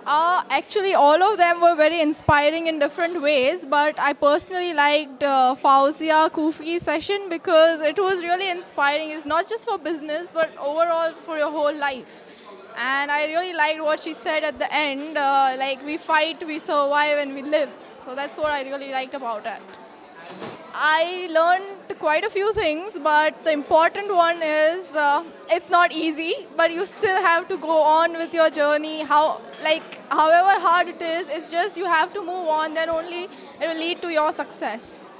Actually, all of them were very inspiring in different ways, but I personally liked Fauzia Kufi's session because it was really inspiring. It's not just for business, but overall for your whole life. And I really liked what she said at the end, like we fight, we survive, and we live. So that's what I really liked about it. I learned quite a few things, but the important one is it's not easy, but you still have to go on with your journey. However hard it is, it's just you have to move on. Then only it will lead to your success.